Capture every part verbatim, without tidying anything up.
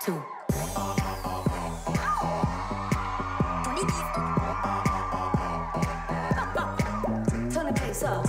two. Turn the bass up.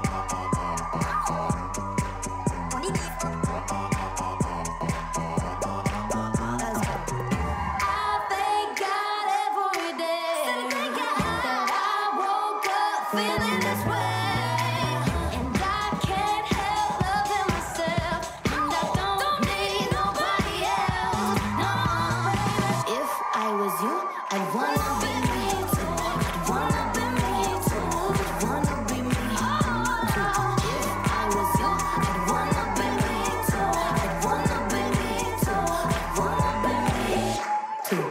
Feeling this way, and I can't help loving myself, and I don't need nobody else. No, if I was you, I'd wanna be me too. I'd wanna be me too. I'd wanna be me too. If I was you, I'd wanna be me too. I'd wanna be me too. I'd wanna be me too.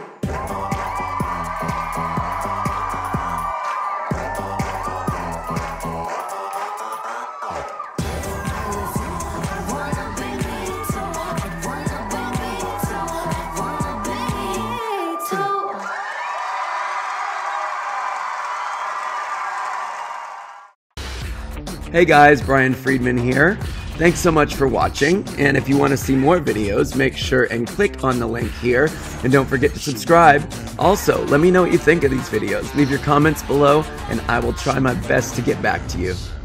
Hey guys, Brian Friedman here. Thanks so much for watching, and if you want to see more videos, make sure and click on the link here, and don't forget to subscribe. Also, let me know what you think of these videos. Leave your comments below, and I will try my best to get back to you.